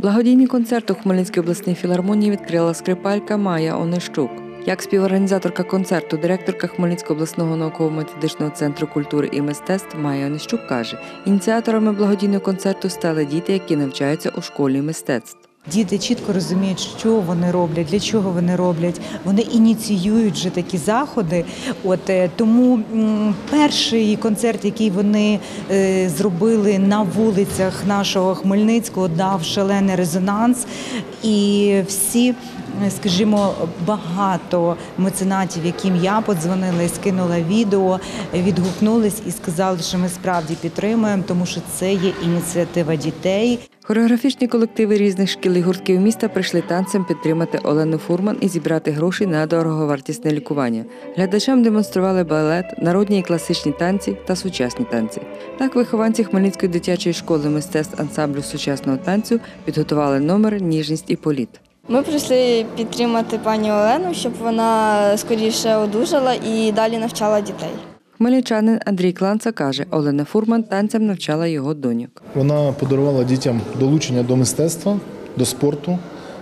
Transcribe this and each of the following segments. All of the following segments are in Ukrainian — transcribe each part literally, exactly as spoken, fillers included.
Благодійний концерт у Хмельницькій обласній філармонії відкрила скрипалька Майя Онищук. Як співорганізаторка концерту, директорка Хмельницького обласного науково-методичного центру культури і мистецтв Майя Онищук каже, ініціаторами благодійного концерту стали діти, які навчаються у школі мистецтв. Діти чітко розуміють, що вони роблять, для чого вони роблять. Вони ініціюють вже такі заходи. От тому м, перший концерт, який вони е, зробили на вулицях нашого Хмельницького, дав шалений резонанс. І всі, скажімо, багато меценатів, яким я подзвонила і скинула відео, відгукнулись і сказали, що ми справді підтримуємо, тому що це є ініціатива дітей. Хореографічні колективи різних шкіл і гуртків міста прийшли танцем підтримати Олену Фурман і зібрати гроші на дороговартісне лікування. Глядачам демонстрували балет, народні і класичні танці та сучасні танці. Так вихованці Хмельницької дитячої школи мистецтв ансамблю сучасного танцю підготували номер «Ніжність і політ». Ми прийшли підтримати пані Олену, щоб вона скоріше одужала і далі навчала дітей. Хмельничанин Андрій Кланца каже, Олена Фурман танцям навчала його доньок. Вона подарувала дітям долучення до мистецтва, до спорту,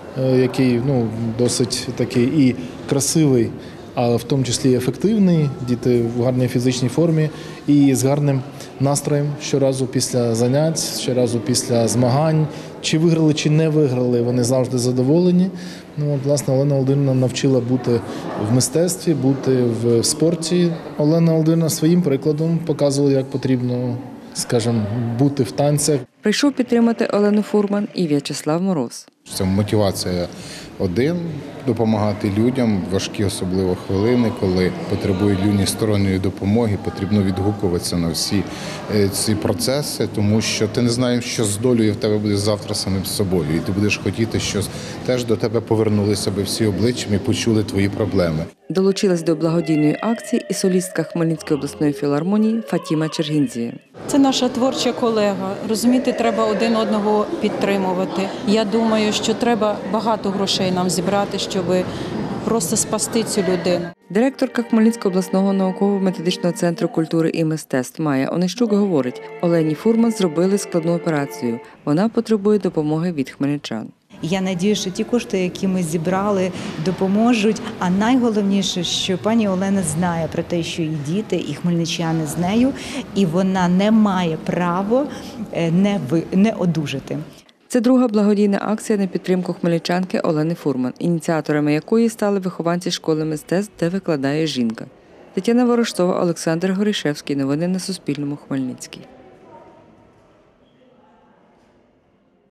який ну, досить такий і красивий, а в тому числі і ефективний. Діти в гарній фізичній формі і з гарним настроєм щоразу після занять, щоразу після змагань. Чи виграли, чи не виграли, вони завжди задоволені. Ну, от, власне, Олена Володимирівна навчила бути в мистецтві, бути в спорті. Олена Володимирівна своїм прикладом показувала, як потрібно, скажімо, бути в танцях. Прийшов підтримати Олену Фурман і В'ячеслав Мороз. Це мотивація один – допомагати людям в важкі особливо хвилини, коли потребують люди сторонньої допомоги, потрібно відгукуватися на всі ці процеси, тому що ти не знаєш, що з долею в тебе буде завтра самим собою. І ти будеш хотіти, щоб теж до тебе повернулися би всі обличчям і почули твої проблеми. Долучилась до благодійної акції і солістка Хмельницької обласної філармонії Фатіма Чергінзія. Це наша творча колега. Розуміти, треба один одного підтримувати. Я думаю, що треба багато грошей нам зібрати, щоб просто спасти цю людину. Директорка Хмельницького обласного науково-методичного центру культури і мистецтв Майя Онищук говорить, Олені Фурман зробили складну операцію. Вона потребує допомоги від хмельничан. Я сподіваюся, що ті кошти, які ми зібрали, допоможуть. А найголовніше, що пані Олена знає про те, що і діти, і хмельничани з нею, і вона не має права не, ви, не одужати. Це друга благодійна акція на підтримку хмельничанки Олени Фурман, ініціаторами якої стали вихованці школи мистецтв, де викладає жінка. Тетяна Ворожцова, Олександр Горішевський. Новини на Суспільному. Хмельницький.